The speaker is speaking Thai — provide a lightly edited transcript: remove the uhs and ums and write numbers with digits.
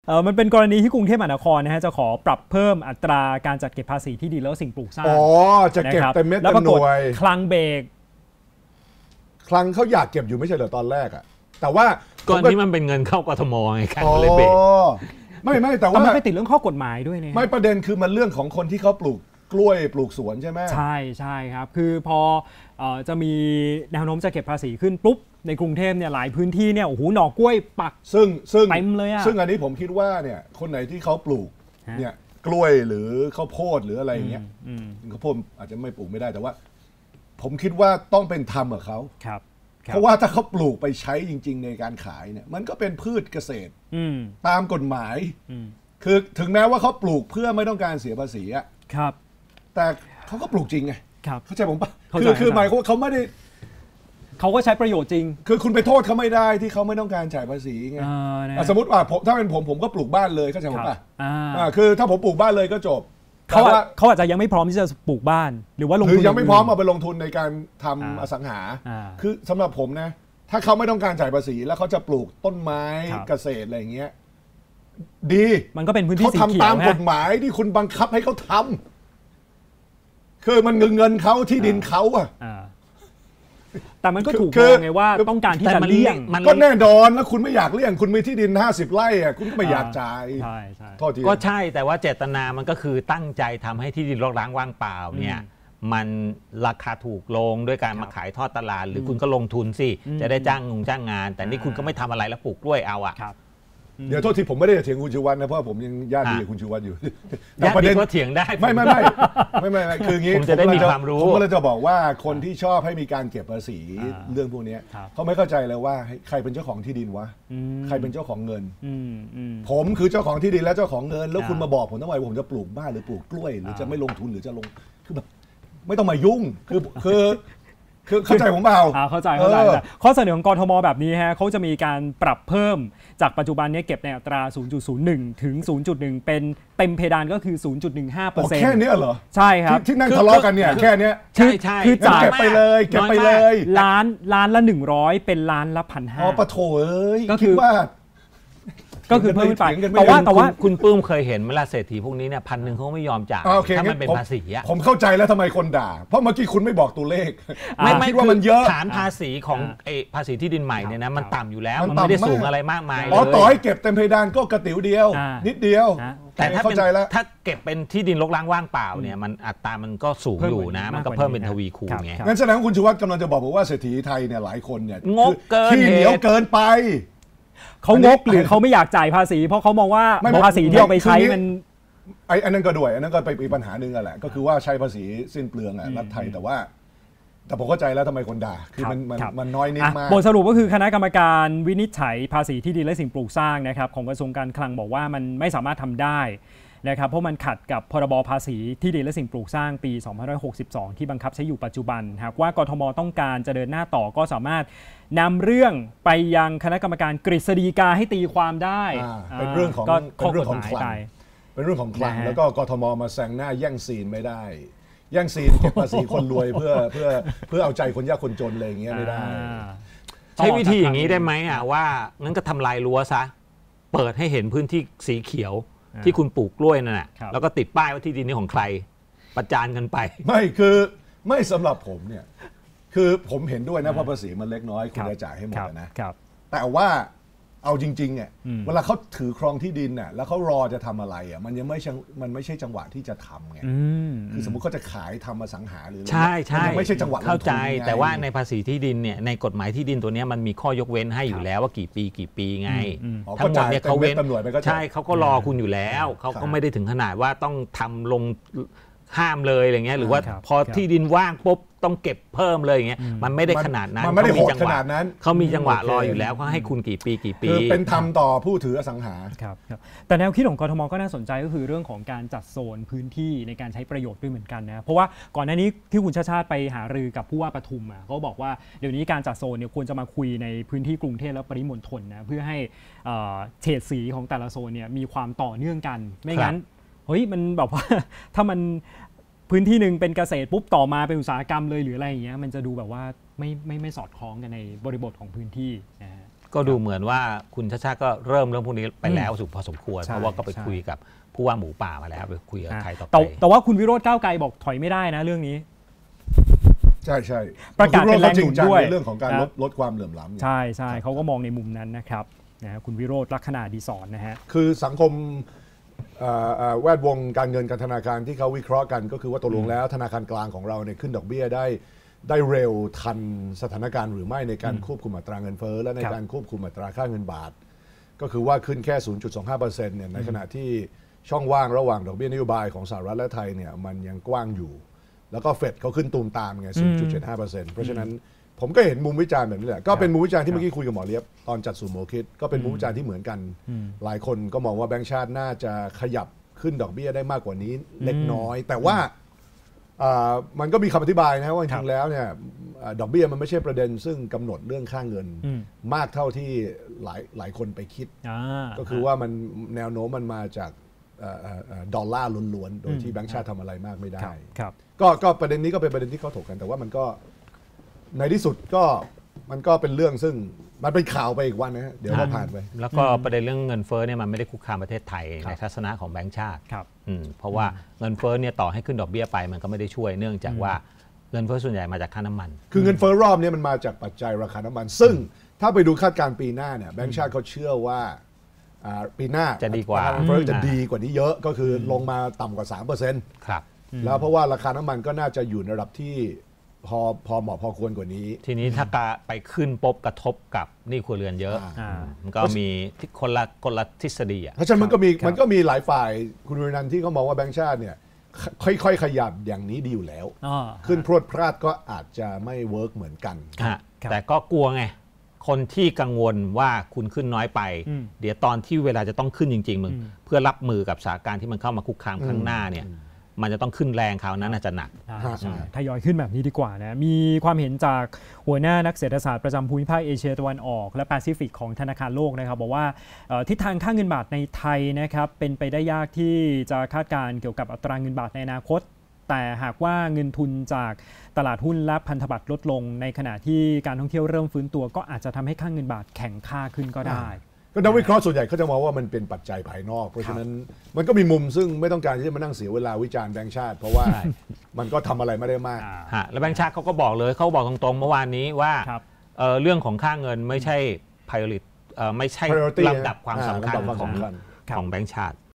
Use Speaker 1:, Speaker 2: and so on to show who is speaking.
Speaker 1: มันเป็นกรณีที่กรุงเทพมหานครนะฮะจะขอปรับเพิ่มอัตราการจัดเก็บภาษีที่ดินแล้วสิ่งปลูกสร้าง
Speaker 2: จะเก็บเต็มเม็ดเต็มหน่วย
Speaker 1: คลังเบรก
Speaker 2: คลังเขาอยากเก็บอยู่ไม่ใช่เหรอตอนแรกอะแต่ว่า
Speaker 3: ก่อนที่มันเป็นเงินเข้ากทมไงคลังเลยเบรก
Speaker 2: ไม่แต่ว่า
Speaker 1: มันไปติดเรื่องข้อกฎหมายด้วยเนี่ย
Speaker 2: ไม่ประเด็นคือมันเรื่องของคนที่เขาปลูกกล้วยปลูกสวนใช่ไหม
Speaker 1: ใช่ครับคือพอจะมีแนวโน้มจะเก็บภาษีขึ้นปุ๊บในกรุงเทพเนี่ยหลายพื้นที่เนี่ยโอ้โหหน่อกล้วยปัก
Speaker 2: ซึ่ง
Speaker 1: เต็มเลยอะ
Speaker 2: ซึ่งอันนี้ผมคิดว่าเนี่ยคนไหนที่เขาปลูกเนี่ยกล้วยหรือข้าวโพดหรืออะไรเงี้ยข้าวโพดอาจจะไม่ปลูกไม่ได้แต่ว่าผมคิดว่าต้องเป็นธรรมกับเขาเพราะว่าถ้าเขาปลูกไปใช้จริงๆในการขายเนี่ยมันก็เป็นพืชเกษตรตามกฎหมายคือถึงแม้ว่าเขาปลูกเพื่อไม่ต้องการเสียภาษีอะแต่เขาก็ปลูกจริงไงเข้าใจผมปะคือหมายเขาไม่ได้
Speaker 1: เขาก็ใช้ประโยชน์จริง
Speaker 2: คือคุณไปโทษเขาไม่ได้ที่เขาไม่ต้องการจ่ายภาษีไงสมมติว่าถ้าเป็นผมก็ปลูกบ้านเลยเข้าใจผมปะคือถ้าผมปลูกบ้านเลยก็จบ
Speaker 1: เขาอาจจะยังไม่พร้อมที่จะปลูกบ้านหรือว่าลงทุน
Speaker 2: ยังไม่พร้อมเอาไปลงทุนในการทำอสังหาคือสำหรับผมนะถ้าเขาไม่ต้องการจ่ายภาษีแล้วเขาจะปลูกต้นไม้เกษตรอะไรอย่างเงี้ยดี
Speaker 1: มันก็เป็นพื้นที่สีเขียว
Speaker 2: เขาทำตามกฎหมายที่คุณบังคับให้เขาทำคือมันเงินเขาที่ดินเขาอะ
Speaker 1: แต่มันก็ถูกมองไงว่าต้องการที่จะเลี่ยง
Speaker 2: ก็แน่นอนแล้วคุณไม่อยากเลี่ยงคุณมีที่ดิน50 ไร่อะคุณก็ไม่อยากจ่าย
Speaker 3: ก็ใช่แต่ว่าเจตนามันก็คือตั้งใจทำให้ที่ดินรกร้างว่างเปล่าเนี่ยมันราคาถูกลงด้วยการมาขายทอดตลาดหรือคุณก็ลงทุนสิจะได้จ้างงานแต่นี่คุณก็ไม่ทำอะไรแล้วปลูกกล้วยเอาอะ
Speaker 2: เดี๋ยวโทษทีผมไม่ได้เถียงคุณชูวัฒน์นะเพราะผมยังญาติดีกับคุณชูวัฒน์อยู่
Speaker 3: แต่ประเด็นก็เถียงได้
Speaker 2: ไม่คืออย่างนี้
Speaker 3: ผมจะได้มีความรู้
Speaker 2: ผมก็เลยจะบอกว่าคนที่ชอบให้มีการเก็บภาษีเรื่องพวกนี้เขาไม่เข้าใจเลยว่าใครเป็นเจ้าของที่ดินวะใครเป็นเจ้าของเงินผมคือเจ้าของที่ดินและเจ้าของเงินแล้วคุณมาบอกผมทำไมผมจะปลูกบ้านหรือปลูกกล้วยหรือจะไม่ลงทุนหรือจะลงคือแบบไม่ต้องมายุ่งคือเข้าใจผมเปล่า
Speaker 1: เข้าใจข้อเสนอของกทมแบบนี้ฮะเขาจะมีการปรับเพิ่มจากปัจจุบันนี้เก็บในอัตรา 0.01 ถึง 0.1 เป็นเต็มเพดานก็คือ 0.15%
Speaker 2: แค่นี้เหรอ
Speaker 1: ใช่ครับ
Speaker 2: ที่นั่งทะเลาะกันเนี่ยแค่นี้
Speaker 1: คือจ่าย
Speaker 2: เก็บไปเลย
Speaker 1: ล้านละ100เป็นล้านละ 1,500
Speaker 2: ปะโถเอ้ย
Speaker 1: ก็คือ
Speaker 2: ว่า
Speaker 1: ก็คือเพิ่มไปแต่ว่า
Speaker 3: คุณปื้มเคยเห็นเวลาเศรษฐีพวกนี้เนี่ย1,000เขาไม่ยอมจ่ายถ้ามันเป็นภาษี
Speaker 2: ผมเข้าใจแล้วทำไมคนด่าเพราะเมื่อกี้คุณไม่บอกตัวเลข
Speaker 3: ไม่คิดว่ามันเยอะฐานภาษีของภาษีที่ดินใหม่เนี่ยนะมันต่ำอยู่แล้วมันไม่ได้สูงอะไรมากมายเลย
Speaker 2: ต่อให้เก็บเต็มเพดานก็กระติ๋วเดียวนิดเดียว
Speaker 3: แต่ถ้าเก็บเป็นที่ดินรกร้างว่างเปล่าเนี่ยมันอัตรามันก็สูงอยู่นะมันก็เพิ่มเป็นทวีคูณไง
Speaker 2: งั้นแสดงว่าคุณชูวัฒน์กำลังจะบอกว่าเศรษฐีไทยเนี่ยหลายคนเนี่ย
Speaker 3: งกเกิน
Speaker 2: ที่เหนียวเกินไป
Speaker 1: เขางกหรือเขาไม่อยากจ่ายภาษีเพราะเขามองว่าภาษีที่เอาไปใช้มัน
Speaker 2: อันนั้นก็ด้วยอันนั้นก็ไปปัญหาหนึ่งแหละก็คือว่าใช้ภาษีสิ้นเปลืองรัฐไทยแต่ผมเข้าใจแล้วทำไมคนด่าคือมันน้อยนิดมาก
Speaker 1: บทสรุปก็คือคณะกรรมการวินิจฉัยภาษีที่ดินและสิ่งปลูกสร้างนะครับของกระทรวงการคลังบอกว่ามันไม่สามารถทำได้นะครับเพราะมันขัดกับพรบภาษีที่ดินและสิ่งปลูกสร้างปี2562ที่บังคับใช้อยู่ปัจจุบันหากว่ากทมต้องการจะเดินหน้าต่อก็สามารถนำเรื่องไปยังคณะกรรมการกฤษฎีกาให้ตีความได้
Speaker 2: เป็นเรื่องของ
Speaker 1: ข้อกฎหมาย
Speaker 2: เป็นเรื่องของคลังแล้วก็กทมมาแซงหน้าแย่งซีนไม่ได้แย่งซีนเก็บภาษีคนรวยเพื่อเอาใจคนยากคนจนอะไรอย่างเงี้ยไม่ได้
Speaker 3: ใช้วิธีอย่างนี้ได้ไหมว่างั้นก็ทำลายรั้วซะเปิดให้เห็นพื้นที่สีเขียวที่คุณปลูกกล้วยนั่นแหละแล้วก็ติดป้ายว่าที่ดินนี้ของใครประจานกันไป
Speaker 2: ไม่สำหรับผมเนี่ยคือผมเห็นด้วยนะเพราะภาษีมันเล็กน้อยคุณจะจ่ายให้หมดนะแต่ว่าเอาจริงๆเนี่ยเวลาเขาถือครองที่ดินน่ะแล้วเขารอจะทำอะไรอ่ะมันไม่ใช่จังหวะที่จะทำไงคือสมมติเขาจะขายทำอสังหาหรือ
Speaker 3: ใช่
Speaker 2: ไม่ใช่จังหวะ
Speaker 3: เข้าใจแต่ว่าในภาษีที่ดินเนี่ยในกฎหมายที่ดินตัวนี้มันมีข้อยกเว้นให้อยู่แล้วว่ากี่ปีไงทั้งหมดเนี่ยเขาเว้นใช่เขาก็รอคุณอยู่แล้วเขาก็ไม่ได้ถึงขนาดว่าต้องทำลงห้ามเลยอะไรเงี้ยหรือว่าพอที่ดินว่างปุ๊บต้องเก็บเพิ่มเลยอย่างเงี้ยมันไม่ได้ขนาดนั้น
Speaker 2: มันไม่ได้โหดขนาดนั้น
Speaker 3: เขามีจังหวะรออยู่แล้วเขาให้คุณกี่ปี
Speaker 2: คือเป็นธรรมต่อผู้ถืออสังหา
Speaker 1: ครับแต่แนวคิดของกทมก็น่าสนใจก็คือเรื่องของการจัดโซนพื้นที่ในการใช้ประโยชน์ด้วยเหมือนกันนะเพราะว่าก่อนหน้านี้ที่คุณชาติชาติไปหารือกับผู้ว่าปทุมเขาบอกว่าเดี๋ยวนี้การจัดโซนเนี่ยควรจะมาคุยในพื้นที่กรุงเทพและปริมณฑลนะเพื่อให้เฉดสีของแต่ละโซนเนี่ยมีความต่อเนื่องกันไม่งั้นเฮ้ยมันแบบว่าถ้ามันพื้นที่หนึ่งเป็นเกษตรปุ๊บต่อมาเป็นอุตสาหกรรมเลยหรืออะไรอย่างเงี้ยมันจะดูแบบว่าไม่สอดคล้องกันในบริบทของพื้นที่นะฮะ
Speaker 3: ก็ดูเหมือนว่าคุณชาชาก็เริ่มเรื่องพวกนี้ไปแล้วพอสมควรเพราะว่าก็ไปคุยกับผู้ว่าหมูป่ามาแล้วไปคุยกับใครต่อไป
Speaker 1: แต่ว่าคุณวิโรจน์ก้าวไกลบอกถอยไม่ได้นะเรื่องนี้
Speaker 2: ใช่ใช่
Speaker 1: ประกาศเป็นแรงหนุนด้วย
Speaker 2: เรื่องของการลดความเหลื่อมล้ำ
Speaker 1: ใช่ใช่เขาก็มองในมุมนั้นนะครับนะคุณวิโรจน์ลักษณะดีสอนนะฮะ
Speaker 2: คือสังคมแวดวงการเงินการธนาคารที่เขาวิเคราะห์กันก็คือว่าตกลงแล้วธนาคารกลางของเราเนี่ยขึ้นดอกเบี้ยได้เร็วทันสถานการณ์หรือไม่ในการควบคุมอัตราเงินเฟ้อและในการควบคุมอัตราค่าเงินบาทก็คือว่าขึ้นแค่ 0.25% เนี่ยในขณะที่ช่องว่างระหว่างดอกเบี้ยนโยบายของสหรัฐและไทยเนี่ยมันยังกว้างอยู่แล้วก็เฟดเขาขึ้นตูมตามไง 0.75% เพราะฉะนั้นผมก็เห็นมุมวิจารณ์แบบนี้แหละก็เป็นมุมวิจารณ์ที่เมื่อกี้คุยกับหมอเลียบตอนจัดสู่โมคิดก็เป็นมุมวิจารณ์ที่เหมือนกันหลายคนก็มองว่าแบงก์ชาติน่าจะขยับขึ้นดอกเบี้ยได้มากกว่านี้เล็กน้อยแต่ว่ามันก็มีคำอธิบายนะว่าจริงๆแล้วเนี่ยดอกเบี้ยมันไม่ใช่ประเด็นซึ่งกำหนดเรื่องค่าเงินมากเท่าที่หลายคนไปคิดก็คือว่ามันแนวโน้มมันมาจากดอลลาร์ล้วนๆโดยที่แบงก์ชาติทำอะไรมากไม่ได้ก็ประเด็นนี้ก็เป็นประเด็นที่เขาถกกันแต่ว่ามันก็ในที่สุดก็มันก็เป็นเรื่องซึ่งมันเป็นข่าวไปอีกวันนะเดี๋ยวก็ผ่านไป
Speaker 3: แล้วก็ประเด็นเรื่องเงินเฟ้อเนี่ยมันไม่ได้คุกคามประเทศไทยในทัศนะของแบงก์ชาติเพราะว่าเงินเฟ้อเนี่ยต่อให้ขึ้นดอกเบี้ยไปมันก็ไม่ได้ช่วยเนื่องจากว่าเงินเฟ้อส่วนใหญ่มาจากค่าน้ำมัน
Speaker 2: คือเงินเฟ้อรอบนี้มันมาจากปัจจัยราคาน้ำมันซึ่งถ้าไปดูคาดการณ์ปีหน้าเนี่ยแบงก์ชาติเขาเชื่อว่าปีหน้า
Speaker 3: จะดีกว่า
Speaker 2: เฟ้อจะดีกว่านี้เยอะก็คือลงมาต่ำกว่า 3%
Speaker 3: ครับ
Speaker 2: แล้วเพราะว่าราคาน้ำมันก็น่าจะอยู่ในระดับที่พอเหมาะพอควรกว่านี้
Speaker 3: ทีนี้ถ้าไปขึ้นปุ๊บกระทบกับหนี้ครัวเรือนเยอะมันก็มีคนละทฤษฎี
Speaker 2: เพราะฉะนั้นมันก็มีหลายฝ่ายคุณวินันท์ที่เขามองว่าแบงก์ชาติเนี่ยค่อยๆขยับอย่างนี้ดีอยู่แล้วขึ้นพรวดพราดก็อาจจะไม่เวิร์กเหมือนกัน
Speaker 3: แต่ก็กลัวไงคนที่กังวลว่าคุณขึ้นน้อยไปเดี๋ยวตอนที่เวลาจะต้องขึ้นจริงๆมึงเพื่อรับมือกับสถานการณ์ที่มันเข้ามาคุกคามข้างหน้าเนี่ยมันจะต้องขึ้นแรงคราวนั้นอาจจะหนัก
Speaker 1: ทยอยขึ้นแบบนี้ดีกว่านะมีความเห็นจากหัวหน้านักเศรษฐศาสตร์ประจำภูมิภาคเอเชียตะวันออกและแปซิฟิกของธนาคารโลกนะครับบอกว่าทิศทางค่าเงินบาทในไทยนะครับเป็นไปได้ยากที่จะคาดการณ์เกี่ยวกับอัตราเงินบาทในอนาคตแต่หากว่าเงินทุนจากตลาดหุ้นและพันธบัตรลดลงในขณะที่การท่องเที่ยวเริ่มฟื้นตัวก็อาจจะทำให้ค่าเงินบาทแข็งค่าขึ้นก็ได้
Speaker 2: ก็นักวิเคราะห์ส่วนใหญ่เขาจะมองว่ามันเป็นปัจจัยภายนอกเพราะฉะนั้นมันก็มีมุมซึ่งไม่ต้องการที่จะมานั่งเสียเวลาวิจารณ์แบงก์ชาติเพราะว่ามันก็ทำอะไรไม่ได้มาก
Speaker 3: แล้วแบงก์ชาติเขาก็บอกเลยเขาบอกตรงๆเมื่อวานนี้ว่าเรื่องของค่าเงินไม่ใช่ priority ไม่ใช่ลำดับความสำคัญของแบงก์ชาติ